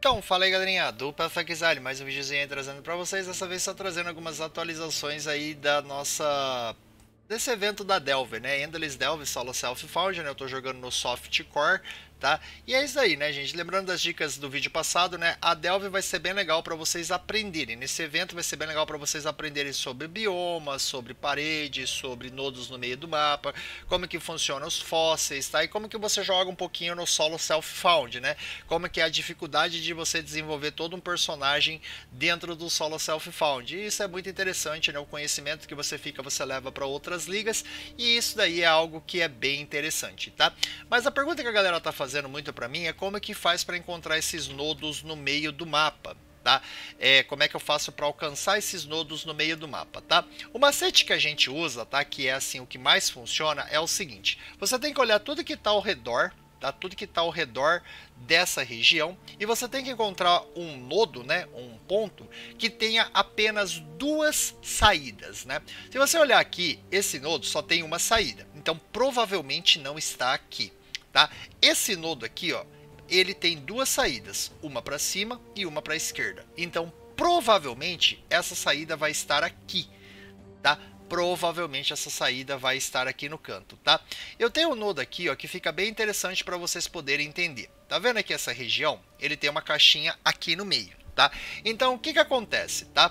Então, fala aí galerinha, do Perfect Design, mais um videozinho aí trazendo pra vocês. Dessa vez só trazendo algumas atualizações aí da nossa... desse evento da Delve, né? Endless Delve Solo Self Found, né? Eu tô jogando no Softcore, tá? E é isso aí, né, gente? Lembrando das dicas do vídeo passado, né? A Delve vai ser bem legal para vocês aprenderem. Nesse evento vai ser bem legal para vocês aprenderem sobre biomas, sobre paredes, sobre nodos no meio do mapa, como que funcionam os fósseis, tá? E como que você joga um pouquinho no Solo Self Found, né? Como que é a dificuldade de você desenvolver todo um personagem dentro do Solo Self Found. E isso é muito interessante, né? O conhecimento que você fica, você leva para outras ligas, e isso daí é algo que é bem interessante, tá? Mas a pergunta que a galera tá fazendo muito para mim é como é que faz para encontrar esses nodos no meio do mapa, tá? Como é que eu faço para alcançar esses nodos no meio do mapa, tá? O macete que a gente usa, tá? Que é assim o que mais funciona é o seguinte: você tem que olhar tudo que está ao redor, tá? Tudo que está ao redor dessa região, e você tem que encontrar um nodo, né? Um ponto que tenha apenas duas saídas, né? Se você olhar aqui, esse nodo só tem uma saída, então provavelmente não está aqui. Tá? Esse nodo aqui, ó, ele tem duas saídas, uma para cima e uma para a esquerda. Então, provavelmente essa saída vai estar aqui, tá? Provavelmente essa saída vai estar aqui no canto, tá? Eu tenho um nodo aqui, ó, que fica bem interessante para vocês poderem entender. Tá vendo aqui essa região? Ele tem uma caixinha aqui no meio, tá? Então, o que que acontece, tá?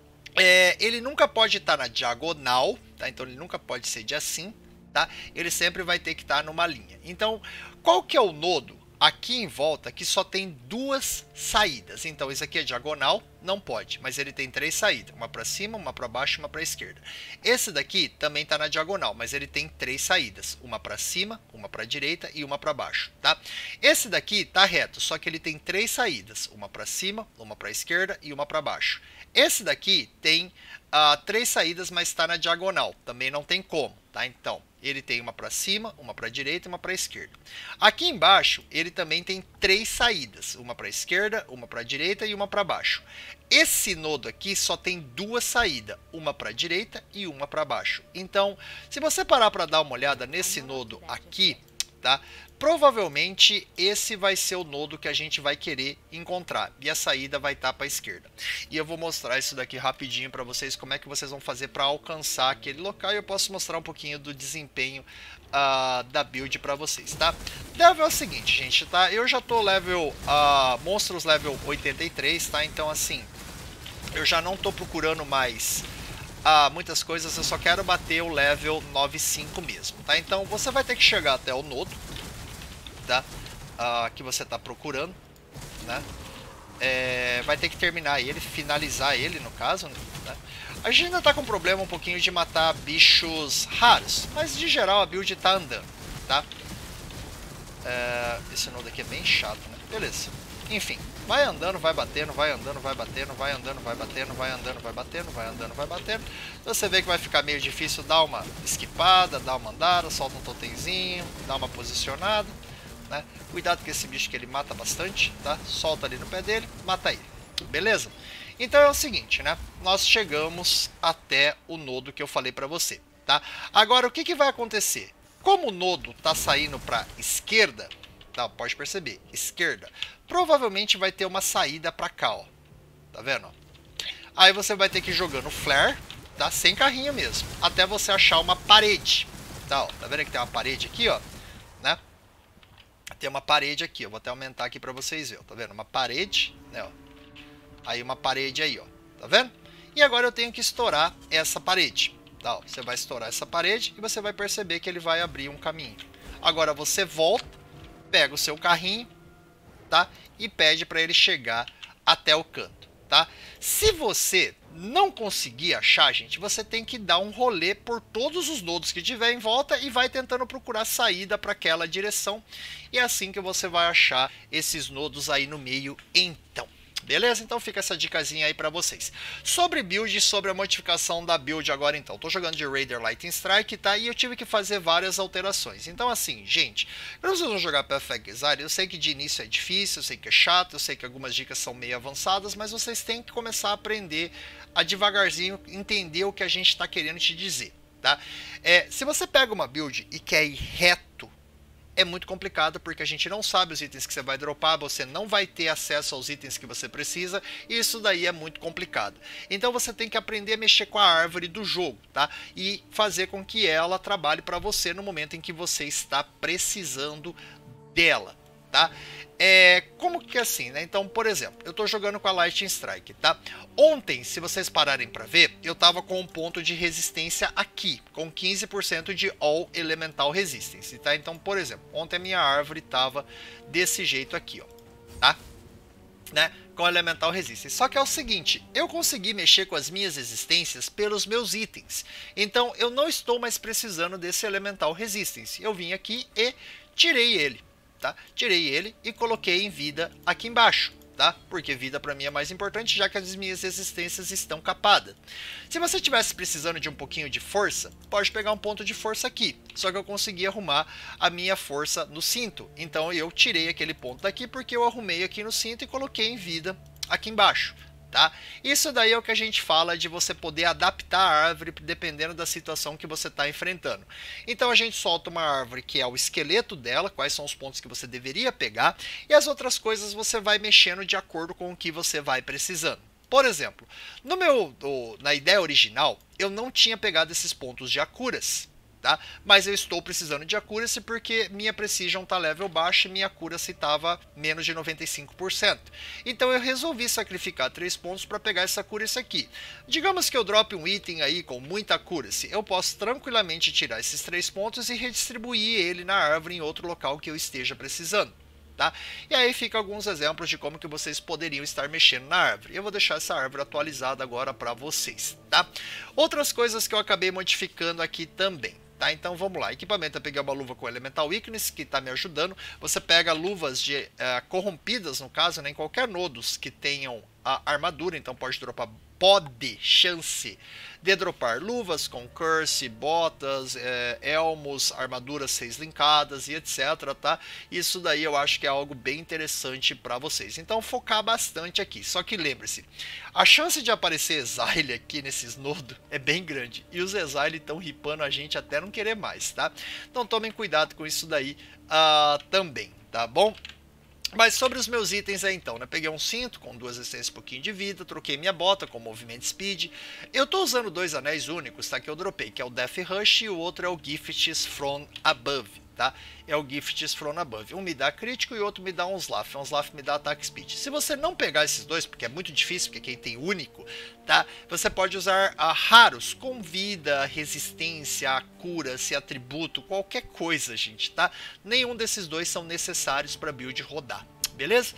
Ele nunca pode estar na diagonal, tá? Então ele nunca pode ser de assim. Tá? Ele sempre vai ter que estar numa linha. Então, qual que é o nodo aqui em volta que só tem duas saídas? Então, isso aqui é diagonal, não pode, mas ele tem três saídas, uma para cima, uma para baixo e uma para a esquerda. Esse daqui também está na diagonal, mas ele tem três saídas, uma para cima, uma para a direita e uma para baixo, tá? Esse daqui está reto, só que ele tem três saídas, uma para cima, uma para a esquerda e uma para baixo. Esse daqui tem três saídas, mas está na diagonal, também não tem como, tá? Então, ele tem uma para cima, uma para a direita e uma para a esquerda. Aqui embaixo, ele também tem três saídas, uma para a esquerda, uma para a direita e uma para baixo. Esse nodo aqui só tem duas saídas, uma para a direita e uma para baixo. Então, se você parar para dar uma olhada nesse nodo aqui, tá? Provavelmente esse vai ser o nodo que a gente vai querer encontrar, e a saída vai estar para a esquerda. E eu vou mostrar isso daqui rapidinho para vocês, como é que vocês vão fazer para alcançar aquele local, e eu posso mostrar um pouquinho do desempenho da build para vocês, tá? Level é o seguinte, gente, tá? Eu já tô level monstros level 83, tá? Então assim, eu já não tô procurando mais muitas coisas, eu só quero bater o level 95 mesmo, tá? Então você vai ter que chegar até o nodo, tá? Que você está procurando, né? Vai ter que terminar ele, finalizar ele no caso, né? A gente ainda está com problema um pouquinho de matar bichos raros, mas de geral a build está andando, tá? Esse nodo aqui é bem chato, né? Beleza. Enfim, vai andando, vai batendo, vai andando, vai batendo, vai andando, vai batendo, vai andando, vai batendo, vai andando, vai batendo. Você vê que vai ficar meio difícil, dá uma esquipada, dá uma andada, solta um totemzinho, dá uma posicionada, né? Cuidado com esse bicho que ele mata bastante, tá? Solta ali no pé dele, mata ele, beleza? Então é o seguinte, né? Nós chegamos até o nodo que eu falei para você, tá? Agora o que que vai acontecer? Como o nodo tá saindo para esquerda, tá? Pode perceber, esquerda, provavelmente vai ter uma saída para cá, ó. Tá vendo? Aí você vai ter que ir jogando flare, tá? Sem carrinho mesmo, até você achar uma parede, tá? Ó, tá vendo que tem uma parede aqui, ó, né? Tem uma parede aqui, eu vou até aumentar aqui para vocês verem, tá vendo? Uma parede, né, ó. Aí uma parede aí, ó, tá vendo? E agora eu tenho que estourar essa parede, tá? Ó, você vai estourar essa parede e você vai perceber que ele vai abrir um caminho. Agora você volta, pega o seu carrinho, tá? E pede para ele chegar até o canto, tá? Se você não conseguir achar, gente, você tem que dar um rolê por todos os nodos que tiver em volta e vai tentando procurar saída para aquela direção. E é assim que você vai achar esses nodos aí no meio, então. Beleza? Então fica essa dicasinha aí para vocês. Sobre build, sobre a modificação da build agora então. Tô jogando de Raider Lightning Strike, tá? E eu tive que fazer várias alterações. Então assim, gente, quando vocês vão jogar Perfect Design, eu sei que de início é difícil, eu sei que é chato, eu sei que algumas dicas são meio avançadas, mas vocês têm que começar a aprender a devagarzinho entender o que a gente está querendo te dizer, tá? Se você pega uma build e quer ir reto, é muito complicado porque a gente não sabe os itens que você vai dropar, você não vai ter acesso aos itens que você precisa, e isso daí é muito complicado. Então você tem que aprender a mexer com a árvore do jogo, tá? E fazer com que ela trabalhe para você no momento em que você está precisando dela, tá? Como que é assim, né? Então, por exemplo, eu tô jogando com a Lightning Strike, tá? Ontem, se vocês pararem para ver, eu tava com um ponto de resistência aqui, com 15% de All Elemental Resistance, tá? Então, por exemplo, ontem a minha árvore tava desse jeito aqui, ó, tá? Né? Com Elemental Resistance. Só que é o seguinte, eu consegui mexer com as minhas resistências pelos meus itens. Então, eu não estou mais precisando desse Elemental Resistance. Eu vim aqui e tirei ele. Tá? Tirei ele e coloquei em vida aqui embaixo, tá? Porque vida para mim é mais importante, já que as minhas resistências estão capadas. Se você tivesse precisando de um pouquinho de força, pode pegar um ponto de força aqui. Só que eu consegui arrumar a minha força no cinto. Então eu tirei aquele ponto daqui porque eu arrumei aqui no cinto e coloquei em vida aqui embaixo. Tá? Isso daí é o que a gente fala de você poder adaptar a árvore dependendo da situação que você está enfrentando. Então a gente solta uma árvore que é o esqueleto dela, quais são os pontos que você deveria pegar, e as outras coisas você vai mexendo de acordo com o que você vai precisando. Por exemplo, na ideia original, eu não tinha pegado esses pontos de Akuras. Tá? Mas eu estou precisando de Accuracy porque minha Precision está level baixo e minha Accuracy estava menos de 95%. Então eu resolvi sacrificar 3 pontos para pegar essa Accuracy aqui. Digamos que eu drope um item aí com muita Accuracy, eu posso tranquilamente tirar esses 3 pontos e redistribuir ele na árvore em outro local que eu esteja precisando. Tá? E aí fica alguns exemplos de como que vocês poderiam estar mexendo na árvore. Eu vou deixar essa árvore atualizada agora para vocês. Tá? Outras coisas que eu acabei modificando aqui também. Tá, então vamos lá, equipamento, eu peguei uma luva com Elemental Weakness, que está me ajudando. Você pega luvas de corrompidas, no caso, né, em qualquer nodos que tenham a armadura, então pode dropar, chance de dropar luvas com curse, botas, elmos, armaduras 6 linkadas e etc, tá? Isso daí eu acho que é algo bem interessante para vocês. Então focar bastante aqui. Só que lembre-se, a chance de aparecer Exile aqui nesses nodos é bem grande. E os Exile estão ripando a gente até não querer mais, tá? Então tomem cuidado com isso daí também, tá bom? Mas sobre os meus itens aí então, né? Peguei um cinto com 2 essências, um pouquinho de vida, troquei minha bota com movimento speed. Eu tô usando 2 anéis únicos, tá? Que eu dropei, que é o Death Rush e o outro é o Gifts from Above, tá? É o Gifts from Above. Um me dá crítico e o outro me dá um Slav. Um Slav me dá ataque speed. Se você não pegar esses dois, porque é muito difícil, porque quem tem único, tá? Você pode usar raros com vida, resistência, cura, se atributo, qualquer coisa, gente, tá? Nenhum desses dois são necessários para build rodar, beleza?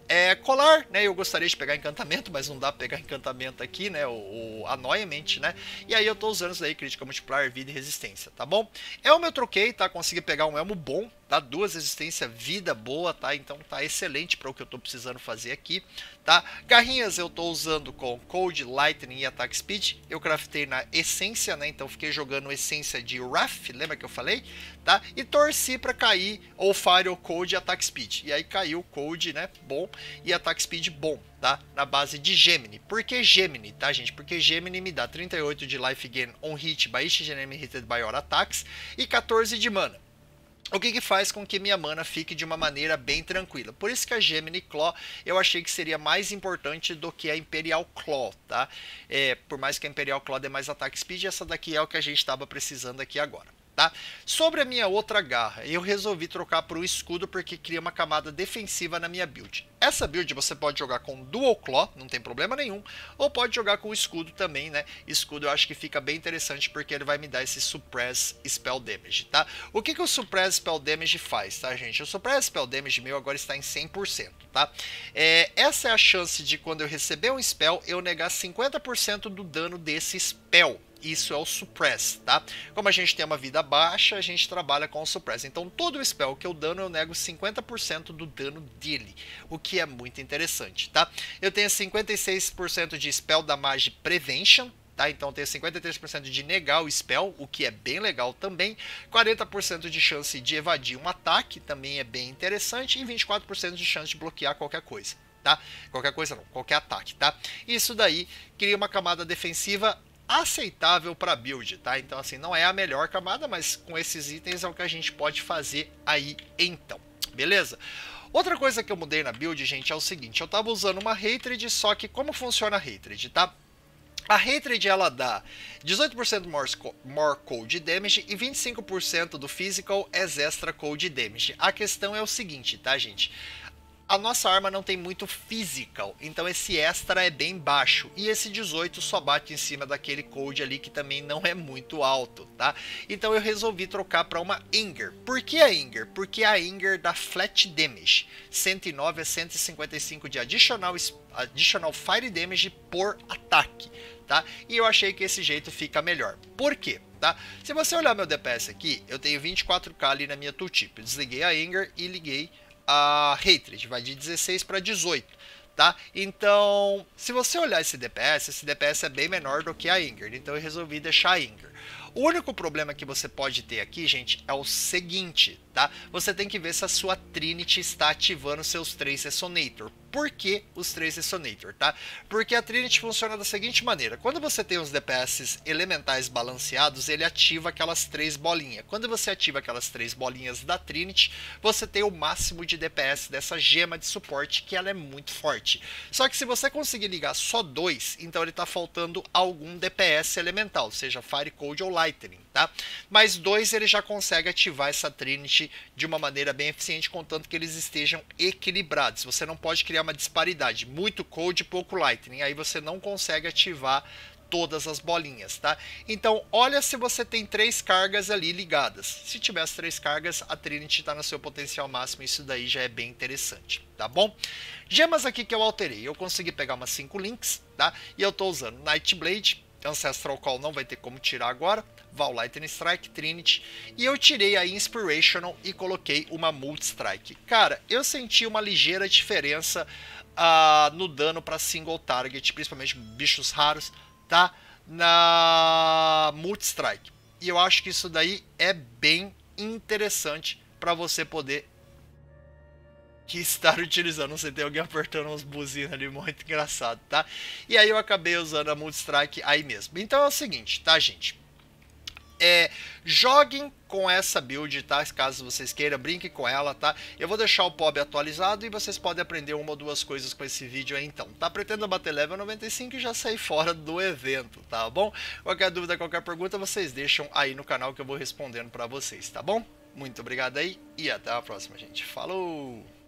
Colar, né? Eu gostaria de pegar encantamento, mas não dá pra pegar encantamento aqui, né? O Annoyment, né? E aí eu tô usando isso daí, crítica multiplier, vida e resistência, tá bom? Elmo eu troquei, tá? Consegui pegar um elmo bom, tá? 2 resistência, vida boa, tá? Então tá excelente para o que eu tô precisando fazer aqui, tá? Garrinhas eu tô usando com Cold, Lightning e Attack Speed. Eu craftei na essência, né? Então fiquei jogando essência de Wrath, lembra que eu falei? Tá? E torci para cair ou Fire ou Cold e Attack Speed. E aí caiu o Cold, né? Bom. E Attack Speed bom, tá? Na base de Gemini. Por que Gemini, tá, gente? Porque Gemini me dá 38 de Life Gain on Hit by each enemy hit by your attacks e 14 de mana. O que faz com que minha mana fique de uma maneira bem tranquila. Por isso que a Gemini Claw eu achei que seria mais importante do que a Imperial Claw, tá? Por mais que a Imperial Claw dê mais Attack Speed, essa daqui é o que a gente estava precisando aqui agora. Tá? Sobre a minha outra garra, eu resolvi trocar por um escudo porque cria uma camada defensiva na minha build. Essa build você pode jogar com Dual Claw, não tem problema nenhum, ou pode jogar com escudo também, né? Escudo eu acho que fica bem interessante porque ele vai me dar esse Suppress Spell Damage, tá? O que o Suppress Spell Damage faz, tá, gente? O Suppress Spell Damage meu agora está em 100%, tá? Essa é a chance de quando eu receber um spell, eu negar 50% do dano desse spell. Isso é o Suppress, tá? Como a gente tem uma vida baixa, a gente trabalha com o Suppress. Então, todo o spell que eu dano, eu nego 50% do dano dele, o que é muito interessante, tá? Eu tenho 56% de Spell Damage Prevention, tá? Então, eu tenho 53% de negar o spell, o que é bem legal também. 40% de chance de evadir um ataque, também é bem interessante. E 24% de chance de bloquear qualquer coisa, tá? Qualquer coisa não, qualquer ataque, tá? Isso daí cria uma camada defensiva aceitável para build, tá? Então assim, não é a melhor camada, mas com esses itens é o que a gente pode fazer aí então, beleza? Outra coisa que eu mudei na build, gente, é o seguinte, eu tava usando uma Hatred, só que como funciona a Hatred, tá? A Hatred ela dá 18% more cold damage e 25% do physical as extra cold damage. A questão é o seguinte, tá, gente? A nossa arma não tem muito physical, então esse extra é bem baixo. E esse 18 só bate em cima daquele cold ali que também não é muito alto, tá? Então eu resolvi trocar para uma Inger. Por que a Inger? Porque a Inger dá flat damage. 109 a 155 de additional fire damage por ataque, tá? E eu achei que esse jeito fica melhor. Por quê? Tá? Se você olhar meu DPS aqui, eu tenho 24k ali na minha tooltip. Eu desliguei a Inger e liguei a Hatred, vai de 16 para 18, tá? Então, se você olhar esse DPS é bem menor do que a Inger, então eu resolvi deixar a Inger. O único problema que você pode ter aqui, gente, é o seguinte, tá? Você tem que ver se a sua Trinity está ativando seus 3 Resonator. Por que os 3 Resonator, tá? Porque a Trinity funciona da seguinte maneira. Quando você tem os DPS elementais balanceados, ele ativa aquelas 3 bolinhas. Quando você ativa aquelas 3 bolinhas da Trinity, você tem o máximo de DPS dessa gema de suporte, que ela é muito forte. Só que se você conseguir ligar só 2, então ele está faltando algum DPS elemental, seja Fire, Cold ou Lightning, tá? Mas 2 ele já consegue ativar essa Trinity de uma maneira bem eficiente, contanto que eles estejam equilibrados. Você não pode criar uma disparidade, muito Cold e pouco Lightning, aí você não consegue ativar todas as bolinhas, tá? Então, olha se você tem 3 cargas ali ligadas. Se tiver as 3 cargas, a Trinity está no seu potencial máximo, isso daí já é bem interessante, tá bom? Gemas aqui que eu alterei, eu consegui pegar umas 5 links, tá? E eu tô usando Nightblade, Ancestral Call não vai ter como tirar agora, Val Lightning Strike, Trinity, e eu tirei a Inspirational e coloquei uma Multi Strike. Cara, eu senti uma ligeira diferença no dano para single target, principalmente bichos raros, tá? Na Multi Strike. E eu acho que isso daí é bem interessante para você poder estar utilizando. Não sei, tem alguém apertando uns buzinas ali, muito engraçado, tá? E aí eu acabei usando a Multi Strike aí mesmo. Então é o seguinte, tá, gente? Joguem com essa build, tá? Caso vocês queiram, brinquem com ela, tá? Eu vou deixar o POB atualizado e vocês podem aprender uma ou duas coisas com esse vídeo aí então, tá? Pretendo bater level 95 e já sair fora do evento, tá bom? Qualquer dúvida, qualquer pergunta, vocês deixam aí no canal que eu vou respondendo pra vocês, tá bom? Muito obrigado aí e até a próxima, gente. Falou!